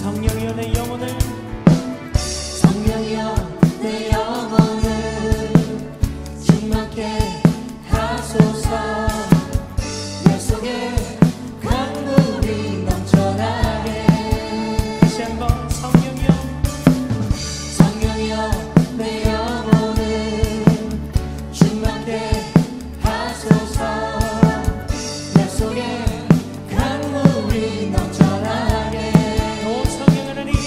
성령이여 내 영혼을 성령이여 내 영혼을 충만케 하소서. 내 속에 강물이 넘쳐나게. 다시 한번 성령이여 내 영혼을 충만케 하소서. 내 속에 강물이 넘쳐나게. 오 성령 하나님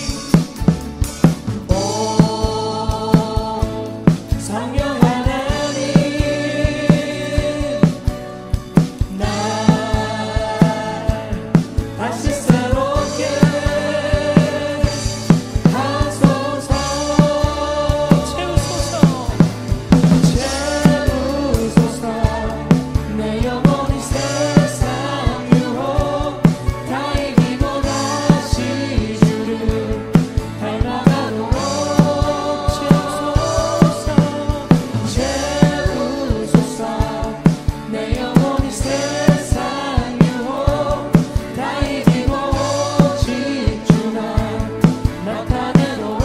성령 하나님 날 다시 새롭게 하소서. 채우소서. 내 영혼이 세상 유혹 다 이기고 다시 주를 닮아가도록 채우소서. 내 영혼이 세상 유혹 다 이기고 오직 주만 나타내도록.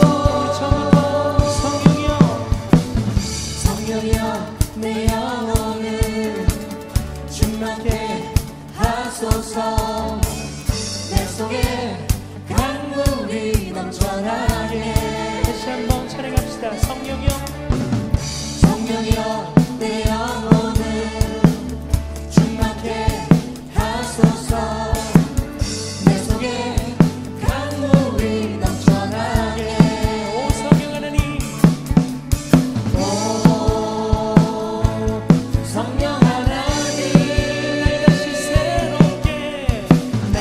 성령이여 내 영혼을 충만케 하소서. 내 속에 강물이 넘쳐나게. 다시 한번 찬양합시다. 성령이여 내 영혼을 충만케 하소서. 내 속에 강물이 넘쳐나게. 오 성령 하나님 성령 하나님 다시 새롭게 날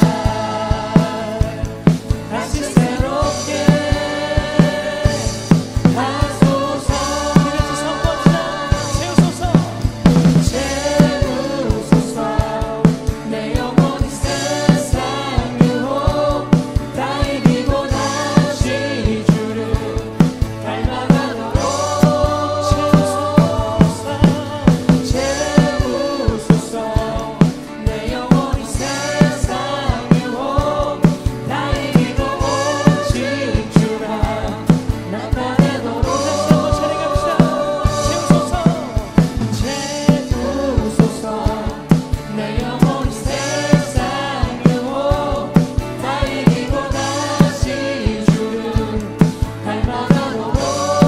다시 새롭게 하소서. 같이 선포합시다. 채우소서 채우소서. 내 영혼이 세상 유혹 다 이기고 다시 주를 닮아가도록. 채우소서. 내 영혼이 세상 유혹 다 이기고 오직 주라 나타내도록. 채우소서. 내 영혼이 세상 유혹 다 이기고 다시 주를 닮아가도록.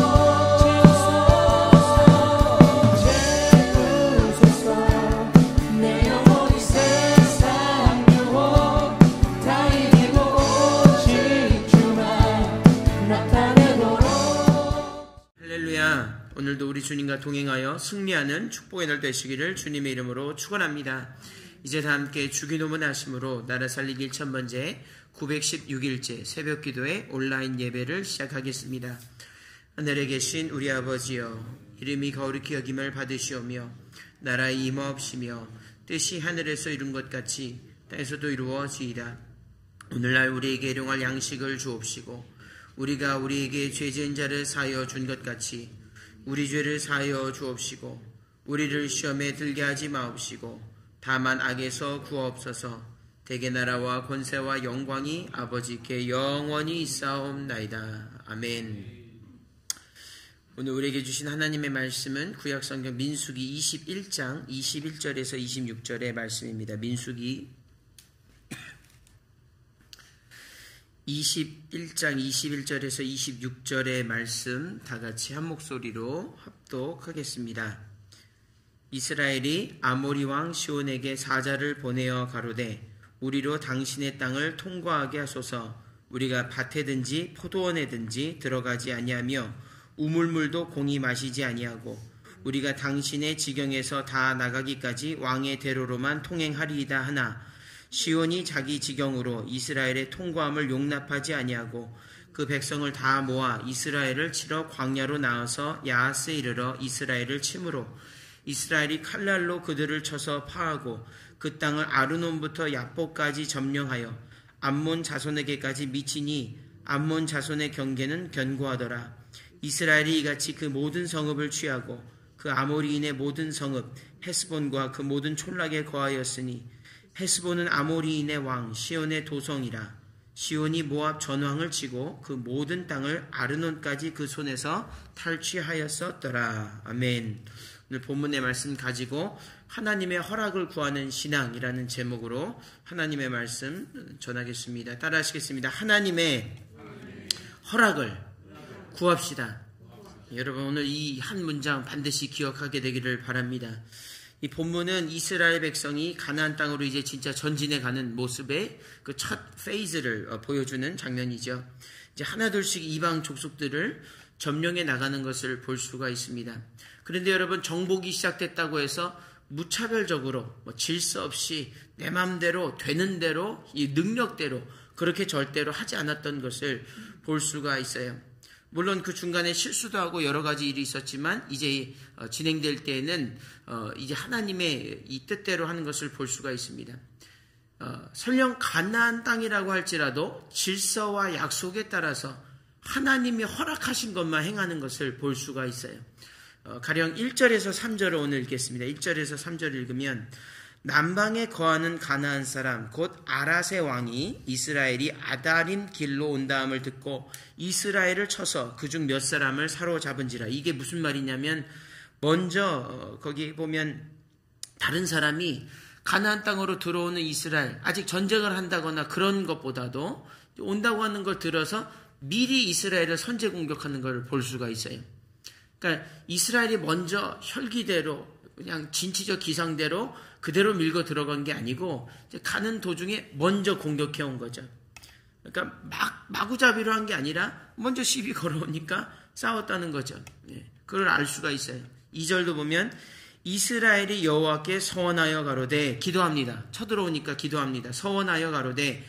채우소서. 내 영혼이 세상 유혹 다 이기고 오직 주만 나타내도록. 할렐루야. 오늘도 우리 주님과 동행하여 승리하는 축복의 날 되시기를 주님의 이름으로 축원합니다. 이제 다 함께 주기도문 하심으로 나라 살리기 1000번째 916일째 새벽기도의 온라인 예배를 시작하겠습니다. 하늘에 계신 우리 아버지여, 이름이 거룩히 여김을 받으시오며 나라의 임하옵시며 뜻이 하늘에서 이룬 것 같이 땅에서도 이루어지이다. 오늘날 우리에게 일용할 양식을 주옵시고 우리가 우리에게 죄 지은 자를 사하여 준 것 같이 우리 죄를 사하여 주옵시고 우리를 시험에 들게 하지 마옵시고 다만 악에서 구하옵소서. 대개 나라와 권세와 영광이 아버지께 영원히 있사옵나이다. 아멘. 오늘 우리에게 주신 하나님의 말씀은 구약성경 민수기 21장 21절에서 26절의 말씀입니다. 민수기 21장 21절에서 26절의 말씀 다같이 한 목소리로 합독하겠습니다. 이스라엘이 아모리 왕 시온에게 사자를 보내어 가로되 우리로 당신의 땅을 통과하게 하소서. 우리가 밭에든지 포도원에든지 들어가지 아니하며 우물물도 공히 마시지 아니하고 우리가 당신의 지경에서 다 나가기까지 왕의 대로로만 통행하리이다 하나 시온이 자기 지경으로 이스라엘의 통과함을 용납하지 아니하고 그 백성을 다 모아 이스라엘을 치러 광야로 나와서 야하스에 이르러 이스라엘을 치므로 이스라엘이 칼날로 그들을 쳐서 파하고 그 땅을 아르논부터 야복까지 점령하여 암몬 자손에게까지 미치니 암몬 자손의 경계는 견고하더라. 이스라엘이 이같이 그 모든 성읍을 취하고 그 아모리인의 모든 성읍 헤스본과 그 모든 촌락에 거하였으니 헤스본은 아모리인의 왕 시온의 도성이라. 시온이 모압 전왕을 치고 그 모든 땅을 아르논까지 그 손에서 탈취하였었더라. 아멘. 오늘 본문의 말씀 가지고 하나님의 허락을 구하는 신앙이라는 제목으로 하나님의 말씀 전하겠습니다. 따라하시겠습니다. 하나님의 허락을 구합시다. 여러분 오늘 이 한 문장 반드시 기억하게 되기를 바랍니다. 이 본문은 이스라엘 백성이 가나안 땅으로 이제 진짜 전진해 가는 모습의 그 첫 페이즈를 보여주는 장면이죠. 이제 하나둘씩 이방 족속들을 점령해 나가는 것을 볼 수가 있습니다. 그런데 여러분 정복이 시작됐다고 해서 무차별적으로 질서 없이 내 마음대로 되는 대로 이 능력대로 그렇게 절대로 하지 않았던 것을 볼 수가 있어요. 물론 그 중간에 실수도 하고 여러 가지 일이 있었지만 이제 진행될 때에는 이제 하나님의 이 뜻대로 하는 것을 볼 수가 있습니다. 설령 가나안 땅이라고 할지라도 질서와 약속에 따라서 하나님이 허락하신 것만 행하는 것을 볼 수가 있어요. 가령 1절에서 3절을 오늘 읽겠습니다. 1절에서 3절을 읽으면 남방에 거하는 가나안 사람 곧 아랏의 왕이 이스라엘이 아다림 길로 온다함을 듣고 이스라엘을 쳐서 그중 몇 사람을 사로잡은지라. 이게 무슨 말이냐면 먼저 거기 보면 다른 사람이 가나안 땅으로 들어오는 이스라엘 아직 전쟁을 한다거나 그런 것보다도 온다고 하는 걸 들어서 미리 이스라엘을 선제 공격하는 걸 볼 수가 있어요. 그러니까 이스라엘이 먼저 혈기대로 그냥 진취적 기상대로 그대로 밀고 들어간 게 아니고 이제 가는 도중에 먼저 공격해 온 거죠. 그러니까 마구잡이로 한 게 아니라 먼저 시비 걸어오니까 싸웠다는 거죠. 그걸 알 수가 있어요. 2절도 보면 이스라엘이 여호와께 서원하여 가로되 기도합니다. 쳐들어오니까 기도합니다. 서원하여 가로되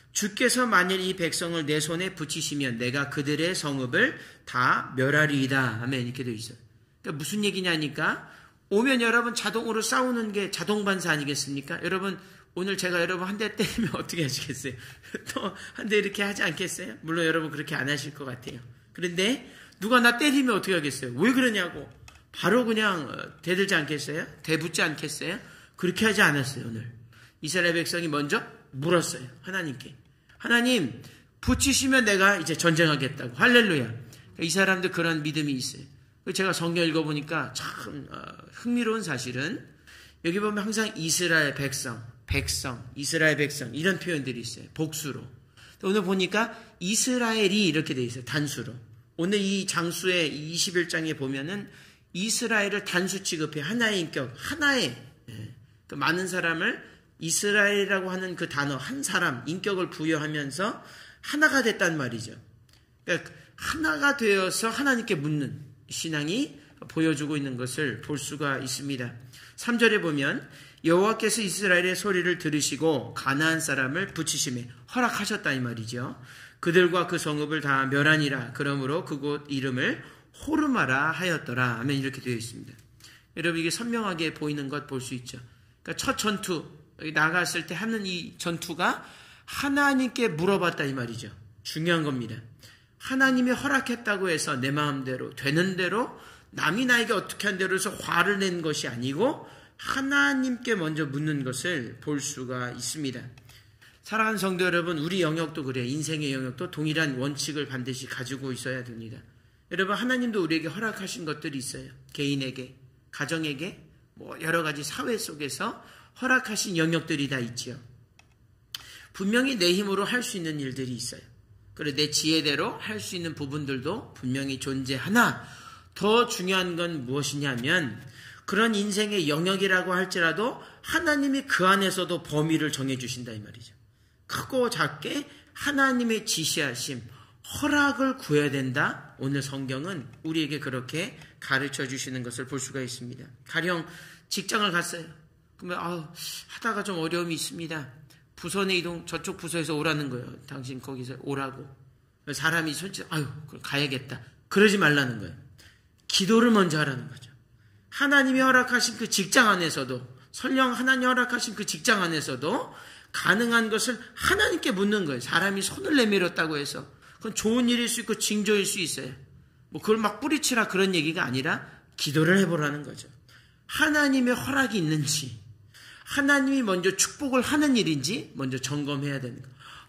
주께서 만일 이 백성을 내 손에 붙이시면 내가 그들의 성읍을 다 멸하리이다. 아멘. 이렇게 되어 있어요. 그러니까 무슨 얘기냐니까 오면 여러분 자동으로 싸우는 게 자동반사 아니겠습니까? 여러분 오늘 제가 여러분 한 대 때리면 어떻게 하시겠어요? 또 한 대 이렇게 하지 않겠어요? 물론 여러분 그렇게 안 하실 것 같아요. 그런데 누가 나 때리면 어떻게 하겠어요? 왜 그러냐고 바로 그냥 대들지 않겠어요? 대붙지 않겠어요? 그렇게 하지 않았어요. 오늘 이스라엘 백성이 먼저 물었어요. 하나님께. 하나님 붙이시면 내가 이제 전쟁하겠다고. 할렐루야. 이 사람들 그런 믿음이 있어요. 제가 성경 읽어보니까 참 흥미로운 사실은 여기 보면 항상 이스라엘 백성, 이스라엘 백성 이런 표현들이 있어요. 복수로. 오늘 보니까 이스라엘이 이렇게 돼 있어요. 단수로. 오늘 이 장수의 21장에 보면은 이스라엘을 단수 취급해 하나의 인격, 하나의 그 많은 사람을 이스라엘이라고 하는 그 단어 한 사람 인격을 부여하면서 하나가 됐단 말이죠. 그러니까 하나가 되어서 하나님께 묻는 신앙이 보여주고 있는 것을 볼 수가 있습니다. 3절에 보면 여호와께서 이스라엘의 소리를 들으시고 가나안 사람을 붙이심에 허락하셨다 이 말이죠. 그들과 그 성읍을 다 멸하니라. 그러므로 그곳 이름을 호르마라 하였더라. 아멘. 이렇게 되어 있습니다. 여러분 이게 선명하게 보이는 것 볼 수 있죠. 그러니까 첫 전투 나갔을 때 하는 이 전투가 하나님께 물어봤다 이 말이죠. 중요한 겁니다. 하나님이 허락했다고 해서 내 마음대로 되는 대로 남이 나에게 어떻게 한 대로 해서 화를 낸 것이 아니고 하나님께 먼저 묻는 것을 볼 수가 있습니다. 사랑하는 성도 여러분, 우리 영역도 그래요. 인생의 영역도 동일한 원칙을 반드시 가지고 있어야 됩니다. 여러분 하나님도 우리에게 허락하신 것들이 있어요. 개인에게, 가정에게, 여러 가지 사회 속에서 허락하신 영역들이 다 있지요. 분명히 내 힘으로 할 수 있는 일들이 있어요. 그리고 내 지혜대로 할 수 있는 부분들도 분명히 존재하나 더 중요한 건 무엇이냐면 그런 인생의 영역이라고 할지라도 하나님이 그 안에서도 범위를 정해주신다 이 말이죠. 크고 작게 하나님의 지시하심, 허락을 구해야 된다. 오늘 성경은 우리에게 그렇게 가르쳐 주시는 것을 볼 수가 있습니다. 가령 직장을 갔어요. 그러면 하다가 좀 어려움이 있습니다. 부서 내 이동 저쪽 부서에서 오라는 거예요. 당신 거기서 오라고. 사람이 솔직히 가야겠다. 그러지 말라는 거예요. 기도를 먼저 하라는 거죠. 하나님이 허락하신 그 직장 안에서도 설령 하나님이 허락하신 그 직장 안에서도 가능한 것을 하나님께 묻는 거예요. 사람이 손을 내밀었다고 해서 그건 좋은 일일 수 있고 징조일 수 있어요. 그걸 막 뿌리치라 그런 얘기가 아니라 기도를 해보라는 거죠. 하나님의 허락이 있는지 하나님이 먼저 축복을 하는 일인지 먼저 점검해야 되는 거예요.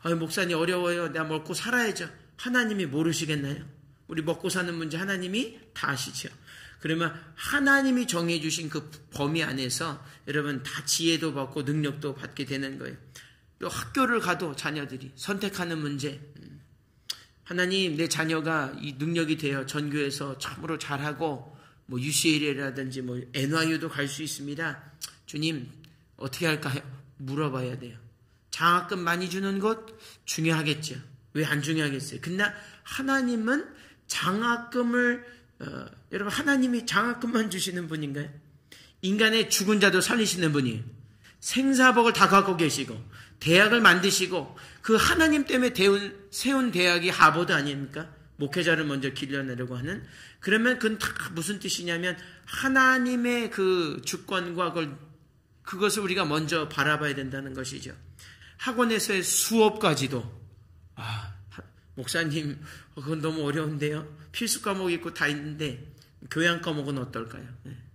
목사님 어려워요. 내가 먹고 살아야죠. 하나님이 모르시겠나요? 우리 먹고 사는 문제 하나님이 다 아시죠. 그러면 하나님이 정해주신 그 범위 안에서 여러분 다 지혜도 받고 능력도 받게 되는 거예요. 또 학교를 가도 자녀들이 선택하는 문제, 하나님 내 자녀가 이 능력이 되어 전교에서 참으로 잘하고 뭐 UCLA라든지 뭐 NYU도 갈 수 있습니다. 주님 어떻게 할까요? 물어봐야 돼요. 장학금 많이 주는 것 중요하겠죠. 왜 안 중요하겠어요? 근데 하나님은 장학금을 여러분 하나님이 장학금만 주시는 분인가요? 인간의 죽은 자도 살리시는 분이에요. 생사복을 다 갖고 계시고 대학을 만드시고 그 하나님 때문에 세운 대학이 하버드 아닙니까? 목회자를 먼저 길러내려고 하는. 그러면 그건 다 무슨 뜻이냐면 하나님의 그 주권과 그것을 우리가 먼저 바라봐야 된다는 것이죠. 학원에서의 수업까지도 목사님 그건 너무 어려운데요. 필수 과목이 있고 다 있는데 교양 과목은 어떨까요?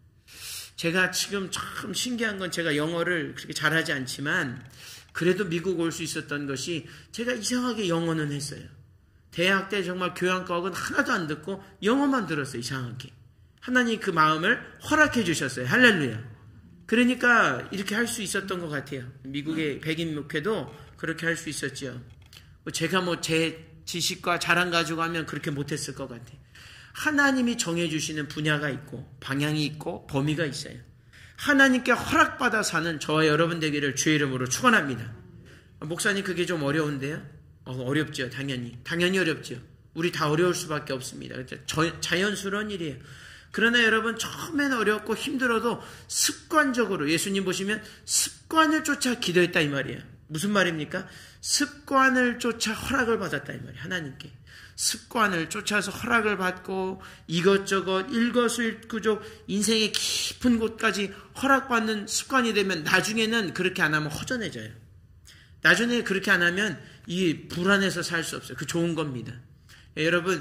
제가 지금 참 신기한 건 제가 영어를 그렇게 잘하지 않지만 그래도 미국 올 수 있었던 것이 제가 이상하게 영어는 했어요. 대학 때 정말 교양 과목은 하나도 안 듣고 영어만 들었어요. 이상하게. 하나님이 그 마음을 허락해 주셨어요. 할렐루야. 그러니까 이렇게 할 수 있었던 것 같아요. 미국의 백인 목회도 그렇게 할 수 있었죠. 제가 제 지식과 자랑 가지고 하면 그렇게 못했을 것 같아요. 하나님이 정해주시는 분야가 있고 방향이 있고 범위가 있어요. 하나님께 허락받아 사는 저와 여러분 되기를 주의 이름으로 축원합니다. 목사님 그게 좀 어려운데요? 어렵죠. 당연히 어렵죠. 우리 다 어려울 수밖에 없습니다. 자연스러운 일이에요. 그러나 여러분 처음에는 어렵고 힘들어도 습관적으로 예수님 보시면 습관을 쫓아 기도했다 이 말이에요. 무슨 말입니까? 습관을 쫓아 허락을 받았다 이 말이에요. 하나님께 습관을 쫓아서 허락을 받고 이것저것 일거수일투족 인생의 깊은 곳까지 허락받는 습관이 되면 나중에는 그렇게 안 하면 허전해져요. 나중에 그렇게 안 하면 이 불안해서 살 수 없어요. 그 좋은 겁니다. 여러분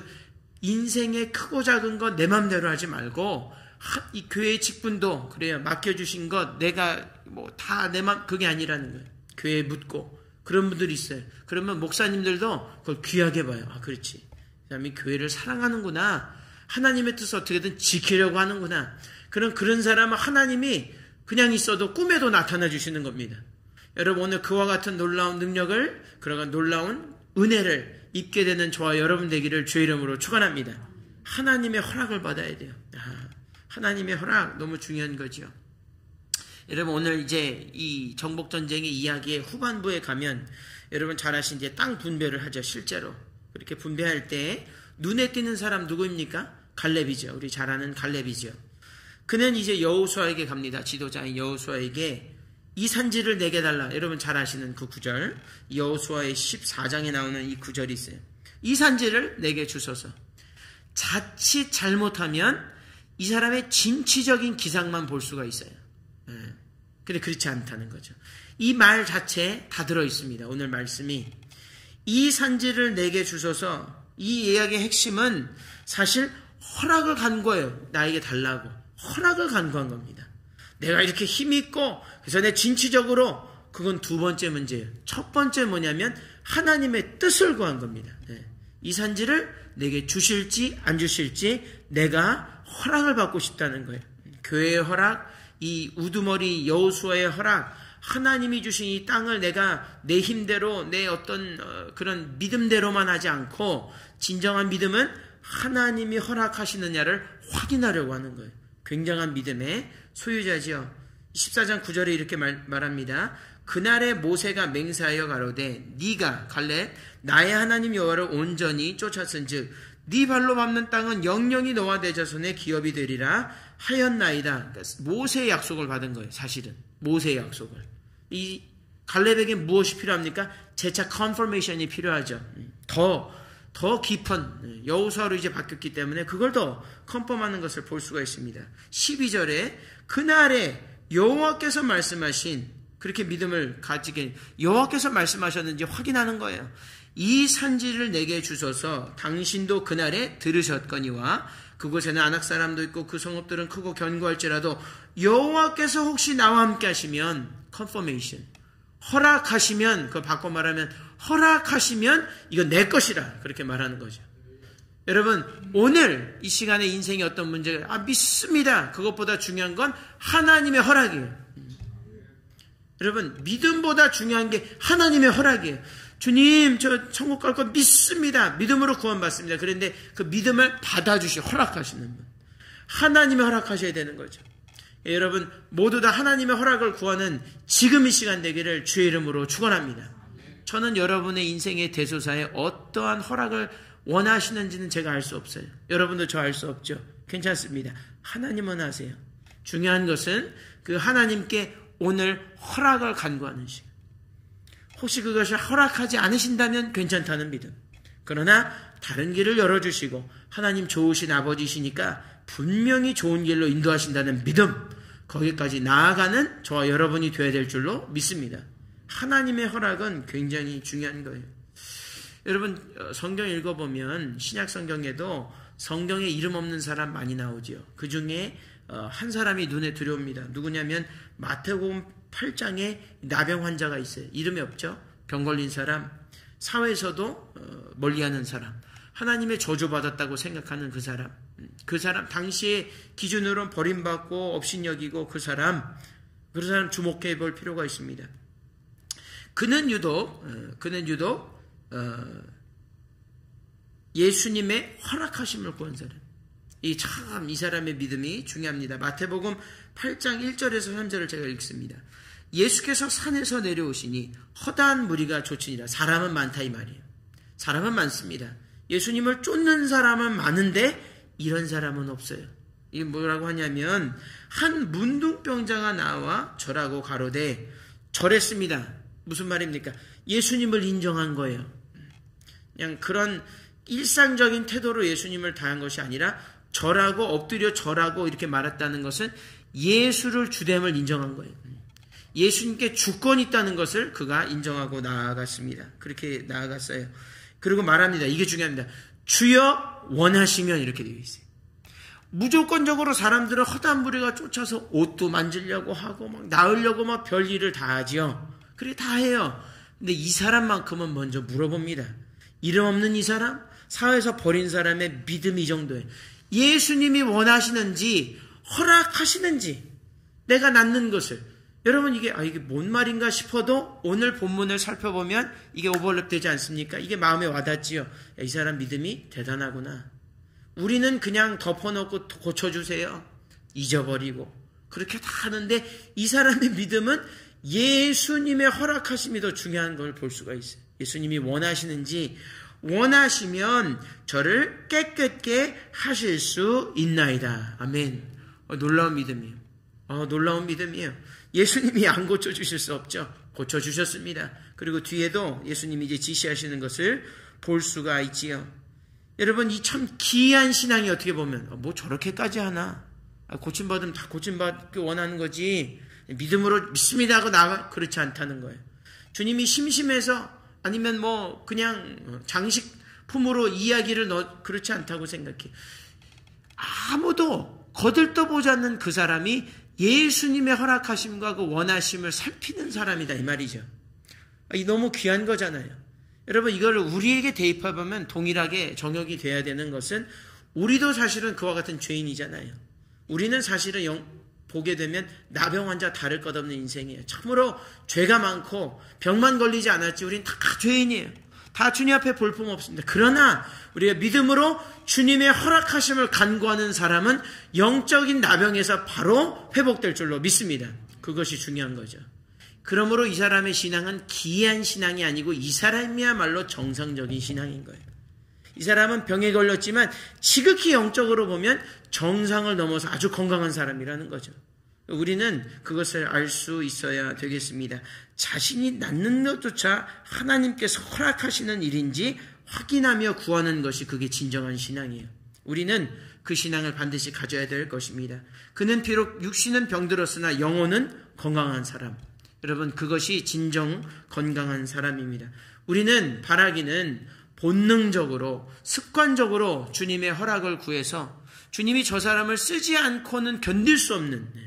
인생의 크고 작은 것 내 맘대로 하지 말고 이 교회의 직분도 그래요. 맡겨주신 것 내가 다 내 맘 그게 아니라는 거예요. 교회에 묻고 그런 분들이 있어요. 그러면 목사님들도 그걸 귀하게 봐요. 그렇지. 그 사람이 교회를 사랑하는구나. 하나님의 뜻을 어떻게든 지키려고 하는구나. 그런 사람은 하나님이 그냥 있어도 꿈에도 나타나 주시는 겁니다. 여러분 오늘 그와 같은 놀라운 능력을 그러한 놀라운 은혜를 입게 되는 저와 여러분 되기를 주의 이름으로 축원합니다. 하나님의 허락을 받아야 돼요. 하나님의 허락 너무 중요한 거죠. 여러분 오늘 이제 이 정복전쟁의 이야기의 후반부에 가면 여러분 잘 아신 이제 땅 분배를 하죠. 실제로 그렇게 분배할 때 눈에 띄는 사람 누구입니까? 갈렙이죠. 우리 잘 아는 갈렙이죠. 그는 이제 여호수아에게 갑니다. 지도자인 여호수아에게 이 산지를 내게 달라. 여러분 잘 아시는 그 구절 여호수아의 14장에 나오는 이 구절이 있어요. 이 산지를 내게 주소서. 자칫 잘못하면 이 사람의 진취적인 기상만 볼 수가 있어요. 근데 그렇지 않다는 거죠. 이 말 자체에 다 들어있습니다. 오늘 말씀이 이 산지를 내게 주소서. 이 이야기의 핵심은 사실 허락을 간거예요. 나에게 달라고 허락을 간구한 겁니다. 내가 이렇게 힘이 있고 그래서 내 진취적으로 그건 두 번째 문제예요. 첫 번째 뭐냐면 하나님의 뜻을 구한 겁니다. 이 산지를 내게 주실지 안 주실지 내가 허락을 받고 싶다는 거예요. 교회의 허락, 이 우두머리 여호수아의 허락, 하나님이 주신 이 땅을 내가 내 힘대로 내 어떤 그런 믿음대로만 하지 않고 진정한 믿음은 하나님이 허락하시느냐를 확인하려고 하는 거예요. 굉장한 믿음의 소유자지요. 14장 9절에 이렇게 말합니다. 그날에 모세가 맹세하여 가로되 네가 갈렙 나의 하나님 여호와를 온전히 쫓았은즉 네 발로 밟는 땅은 영영이 너와 내 자손의 기업이 되리라 하였나이다. 그러니까 모세의 약속을 받은 거예요. 사실은 모세의 약속을. 이 갈렙에게 무엇이 필요합니까? 재차 컨퍼메이션이 필요하죠. 더 깊은 여호수아로 이제 바뀌었기 때문에 그걸 더 컨펌하는 것을 볼 수가 있습니다. 12절에 그날에 여호와께서 말씀하신 그렇게 믿음을 가지게 여호와께서 말씀하셨는지 확인하는 거예요. 이 산지를 내게 주소서. 당신도 그날에 들으셨거니와 그곳에는 아낙 사람도 있고 그 성읍들은 크고 견고할지라도 여호와께서 혹시 나와 함께 하시면 컨퍼메이션 허락하시면, 그거 바꿔 말하면 허락하시면 이건 내 것이라 그렇게 말하는 거죠. 여러분, 오늘 이 시간에 인생의 어떤 문제가 믿습니다. 그것보다 중요한 건 하나님의 허락이에요. 여러분, 믿음보다 중요한 게 하나님의 허락이에요. 주님, 저 천국 갈 거 믿습니다. 믿음으로 구원받습니다. 그런데 그 믿음을 받아주시, 허락하시는 분. 하나님의 허락하셔야 되는 거죠. 여러분, 모두 다 하나님의 허락을 구하는 지금 이 시간 되기를 주의 이름으로 축원합니다. 저는 여러분의 인생의 대소사에 어떠한 허락을 원하시는지는 제가 알 수 없어요. 여러분도 저 알 수 없죠. 괜찮습니다. 하나님은 아세요. 중요한 것은 그 하나님께 오늘 허락을 간구하는 시간. 혹시 그것이 허락하지 않으신다면 괜찮다는 믿음. 그러나 다른 길을 열어주시고 하나님 좋으신 아버지시니까 분명히 좋은 길로 인도하신다는 믿음. 거기까지 나아가는 저와 여러분이 되어야 될 줄로 믿습니다. 하나님의 허락은 굉장히 중요한 거예요. 여러분, 성경 읽어보면 신약 성경에도 성경에 이름 없는 사람 많이 나오죠. 그 중에 한 사람이 눈에 들어옵니다. 누구냐면 마태복음 8장에 나병 환자가 있어요. 이름이 없죠. 병 걸린 사람, 사회에서도 멀리하는 사람, 하나님의 저주받았다고 생각하는 그 사람, 당시의 기준으로는 버림받고 업신여기고 그 사람 주목해 볼 필요가 있습니다. 그는 유독 예수님의 허락하심을 구한 사람. 이 사람의 믿음이 중요합니다. 마태복음 8장 1절에서 3절을 제가 읽습니다. 예수께서 산에서 내려오시니 허다한 무리가 좇으니라. 사람은 많다 이 말이에요. 사람은 많습니다. 예수님을 쫓는 사람은 많은데 이런 사람은 없어요. 이게 뭐라고 하냐면 한 문둥병자가 나와 절하고 가로되 절했습니다. 무슨 말입니까? 예수님을 인정한 거예요. 그냥 그런 일상적인 태도로 예수님을 다한 것이 아니라 절하고 엎드려 절하고 이렇게 말했다는 것은 예수를 주됨을 인정한 거예요. 예수님께 주권이 있다는 것을 그가 인정하고 나아갔습니다. 그렇게 나아갔어요. 그리고 말합니다. 이게 중요합니다. 주여 원하시면 이렇게 되어 있어요. 무조건적으로 사람들은 허다한 무리가 쫓아서 옷도 만지려고 하고 막 나으려고 막 별일을 다 하지요. 그래 다 해요. 근데 이 사람만큼은 먼저 물어봅니다. 이름 없는 이 사람, 사회에서 버린 사람의 믿음이 정도예요. 예수님이 원하시는지 허락하시는지 내가 낳는 것을. 여러분 이게 뭔 말인가 싶어도 오늘 본문을 살펴보면 이게 오버랩 되지 않습니까? 이게 마음에 와닿지요. 이 사람 믿음이 대단하구나. 우리는 그냥 덮어놓고 고쳐주세요. 잊어버리고 그렇게 다 하는데 이 사람의 믿음은 예수님의 허락하심이 더 중요한 걸 볼 수가 있어요. 예수님이 원하시는지 원하시면 저를 깨끗게 하실 수 있나이다. 아멘. 놀라운 믿음이에요. 놀라운 믿음이에요. 예수님이 안 고쳐주실 수 없죠. 고쳐주셨습니다. 그리고 뒤에도 예수님이 이제 지시하시는 것을 볼 수가 있지요. 여러분 이 참 기이한 신앙이 어떻게 보면 뭐 저렇게까지 하나? 고침받으면 다 고침받기 원하는 거지. 믿음으로 믿습니다 하고 나가 그렇지 않다는 거예요. 주님이 심심해서 아니면 뭐 그냥 장식품으로 이야기를 그렇지 않다고 생각해. 아무도 거들떠보지 않는 그 사람이 예수님의 허락하심과 그 원하심을 살피는 사람이다 이 말이죠. 이 너무 귀한 거잖아요. 여러분 이걸 우리에게 대입해보면 동일하게 정역이 돼야 되는 것은 우리도 사실은 그와 같은 죄인이잖아요. 우리는 사실은 보게 되면 나병 환자 다를 것 없는 인생이에요. 참으로 죄가 많고 병만 걸리지 않았지 우린 다 죄인이에요. 다 주님 앞에 볼품 없습니다. 그러나 우리가 믿음으로 주님의 허락하심을 간구하는 사람은 영적인 나병에서 바로 회복될 줄로 믿습니다. 그것이 중요한 거죠. 그러므로 이 사람의 신앙은 기이한 신앙이 아니고 이 사람이야말로 정상적인 신앙인 거예요. 이 사람은 병에 걸렸지만 지극히 영적으로 보면 정상을 넘어서 아주 건강한 사람이라는 거죠. 우리는 그것을 알 수 있어야 되겠습니다. 자신이 낳는 것조차 하나님께서 허락하시는 일인지 확인하며 구하는 것이 그게 진정한 신앙이에요. 우리는 그 신앙을 반드시 가져야 될 것입니다. 그는 비록 육신은 병들었으나 영혼은 건강한 사람. 여러분 그것이 진정 건강한 사람입니다. 우리는 바라기는 본능적으로 습관적으로 주님의 허락을 구해서 주님이 저 사람을 쓰지 않고는 견딜 수 없는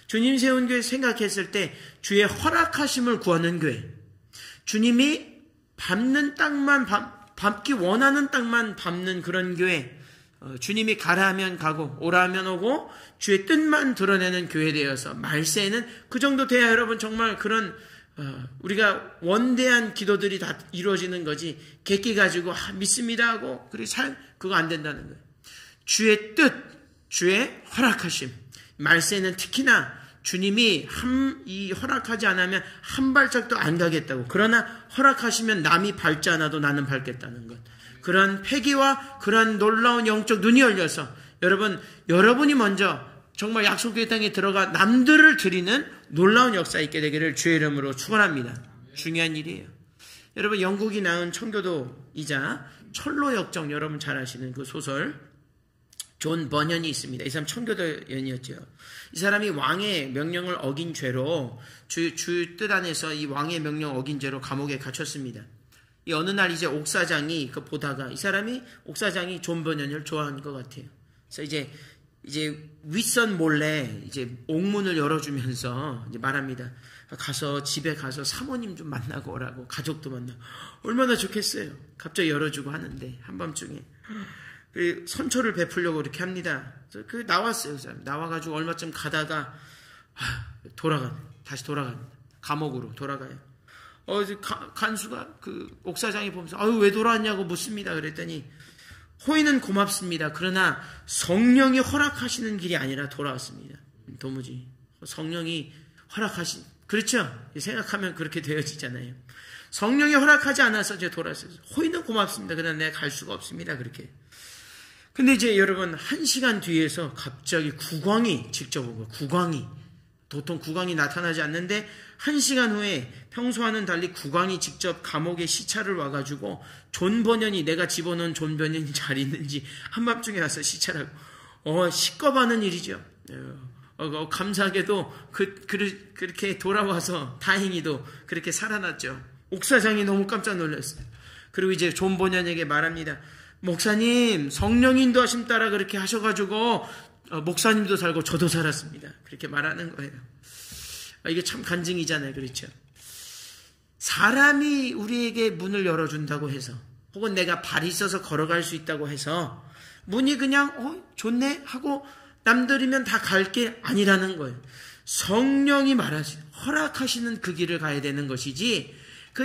주님 세운 교회 생각했을 때 주의 허락하심을 구하는 교회, 주님이 밟는 땅만 밟기 원하는 땅만 밟는 그런 교회, 주님이 가라 하면 가고 오라 하면 오고 주의 뜻만 드러내는 교회 되어서 말세에는 그 정도 돼야 여러분 정말 그런 우리가 원대한 기도들이 다 이루어지는 거지, 객기 가지고 믿습니다 하고 그거 안 된다는 거예요. 주의 뜻, 주의 허락하심, 말세에는 특히나 주님이 이 허락하지 않으면 한 발짝도 안 가겠다고, 그러나 허락하시면 남이 밟지 않아도 나는 밟겠다는 것, 그런 패기와 그런 놀라운 영적 눈이 열려서 여러분이 먼저 정말 약속의 땅에 들어가 남들을 드리는 놀라운 역사 있게 되기를 주의 이름으로 축원합니다. 중요한 일이에요. 여러분, 영국이 낳은 청교도이자 철로 역정, 여러분 잘 아시는 그 소설 존 버년이 있습니다. 이 사람 청교도연이었죠. 이 사람이 왕의 명령을 어긴 죄로 주 뜻 안에서 이 왕의 명령 어긴 죄로 감옥에 갇혔습니다. 이 어느 날 이제 옥사장이 그 보다가 옥사장이 존 버년을 좋아한 것 같아요. 그래서 이제 윗선 몰래 이제 옥문을 열어주면서 이제 말합니다. 집에 가서 사모님 좀 만나고 오라고, 가족도 만나고. 얼마나 좋겠어요. 갑자기 열어주고 하는데 한밤중에 선처를 베풀려고 이렇게 합니다. 나왔어요. 그 사람 나와가지고 얼마쯤 가다가 다시 돌아갑니다. 감옥으로 돌아가요. 간수가 그 옥사장이 보면서 왜 돌아왔냐고 묻습니다. 그랬더니 호의는 고맙습니다. 그러나 성령이 허락하시는 길이 아니라 돌아왔습니다. 도무지 성령이 그렇죠? 생각하면 그렇게 되어지잖아요. 성령이 허락하지 않아서 제가 돌아왔어요. 호의는 고맙습니다. 그러나 내가 갈 수가 없습니다. 그렇게. 근데 이제 여러분, 1시간 뒤에서 갑자기 국왕이 직접 온 거예요. 보통 국왕이 나타나지 않는데 1시간 후에 평소와는 달리 국왕이 직접 감옥에 시찰을 와가지고 존 버년이, 내가 집어넣은 존 버년이 잘 있는지 한밤중에 와서 시찰하고, 시겁하는 일이죠. 감사하게도 그렇게 돌아와서 다행히도 그렇게 살아났죠. 옥사장이 너무 깜짝 놀랐어요. 그리고 이제 존 버년에게 말합니다. 목사님, 성령 인도하심 따라 그렇게 하셔가지고 목사님도 살고 저도 살았습니다. 그렇게 말하는 거예요. 이게 참 간증이잖아요. 그렇죠? 사람이 우리에게 문을 열어준다고 해서, 혹은 내가 발이 있어서 걸어갈 수 있다고 해서 문이 그냥 좋네 하고 남들이면 다 갈 게 아니라는 거예요. 성령이 허락하시는 그 길을 가야 되는 것이지,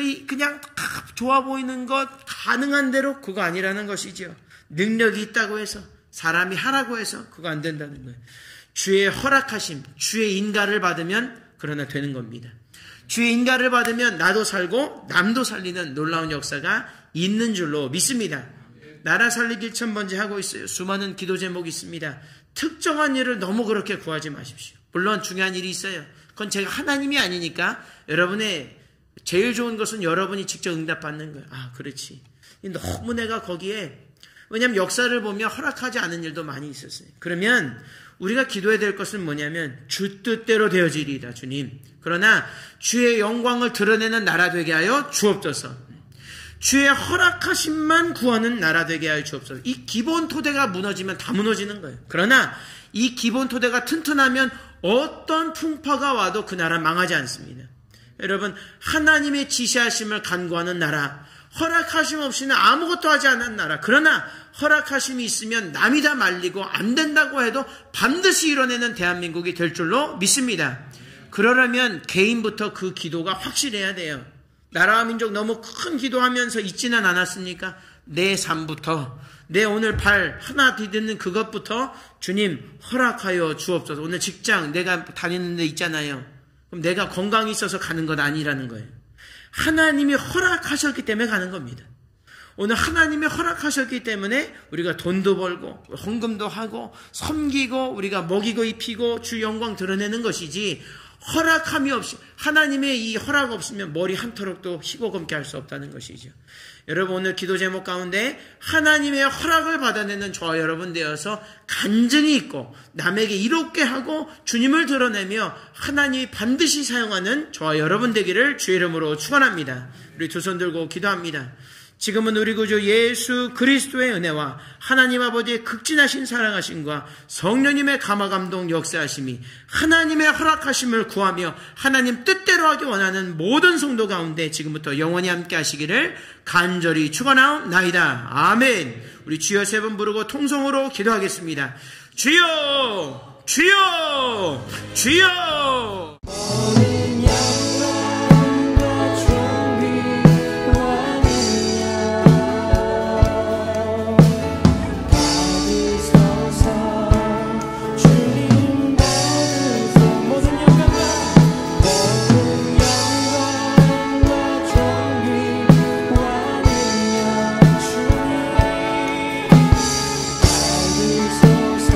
그냥 좋아 보이는 것 가능한 대로 그거 아니라는 것이지요. 능력이 있다고 해서, 사람이 하라고 해서 그거 안 된다는 거예요. 주의 허락하심, 주의 인가를 받으면 그러나 되는 겁니다. 주의 인가를 받으면 나도 살고 남도 살리는 놀라운 역사가 있는 줄로 믿습니다. 나라 살리기 1000번째 하고 있어요. 수많은 기도 제목이 있습니다. 특정한 일을 너무 그렇게 구하지 마십시오. 물론 중요한 일이 있어요. 그건 제가 하나님이 아니니까 여러분의 제일 좋은 것은 여러분이 직접 응답받는 거예요. 그렇지. 너무 내가 거기에, 왜냐하면 역사를 보면 허락하지 않은 일도 많이 있었어요. 그러면 우리가 기도해야 될 것은 뭐냐면, 주 뜻대로 되어지리이다 주님. 그러나 주의 영광을 드러내는 나라 되게 하여 주옵소서. 주의 허락하심만 구하는 나라 되게 하여 주옵소서. 이 기본 토대가 무너지면 다 무너지는 거예요. 그러나 이 기본 토대가 튼튼하면 어떤 풍파가 와도 그 나라 망하지 않습니다. 여러분, 하나님의 지시하심을 간구하는 나라, 허락하심 없이는 아무것도 하지 않는 나라. 그러나 허락하심이 있으면 남이 다 말리고 안 된다고 해도 반드시 이뤄내는 대한민국이 될 줄로 믿습니다. 그러려면 개인부터 그 기도가 확실해야 돼요. 나라와 민족 너무 큰 기도하면서 있지는 않았습니까? 내 삶부터, 내 오늘 발 하나 디디는 그것부터 주님 허락하여 주옵소서. 오늘 직장 내가 다니는 데 있잖아요. 그럼 내가 건강이 있어서 가는 건 아니라는 거예요. 하나님이 허락하셨기 때문에 가는 겁니다. 오늘 하나님이 허락하셨기 때문에 우리가 돈도 벌고 헌금도 하고 섬기고 우리가 먹이고 입히고 주 영광 드러내는 것이지, 허락함이 없이, 하나님의 이 허락 없으면 머리 한 토록도 희고 검게 할 수 없다는 것이죠. 여러분, 오늘 기도 제목 가운데 하나님의 허락을 받아내는 저와 여러분 되어서 간증이 있고 남에게 이롭게 하고 주님을 드러내며 하나님이 반드시 사용하는 저와 여러분 되기를 주의 이름으로 축원합니다. 우리 두 손 들고 기도합니다. 지금은 우리 구주 예수 그리스도의 은혜와 하나님 아버지의 극진하신 사랑하심과 성령님의 감화감동 역사하심이 하나님의 허락하심을 구하며 하나님 뜻대로 하기 원하는 모든 성도 가운데 지금부터 영원히 함께 하시기를 간절히 축원하옵나이다. 아멘. 우리 주여 세 번 부르고 통성으로 기도하겠습니다. 주여, 주여, 주여. 모든 영광과 존귀와 받으소서. 주님 받으소서. 모든 영광과 존귀와 주님 받으소서.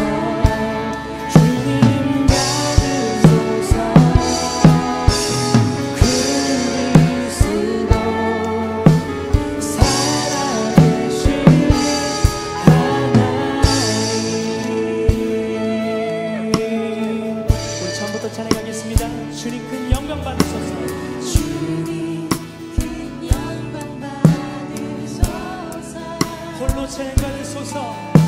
주님 받으소서. 그리스도 살아계신 하나님. 우리 처음부터 찬양하겠습니다. 주님 큰 영광 받으소서. 주님 큰 영광 받으소서. 홀로 찬양 받으소서.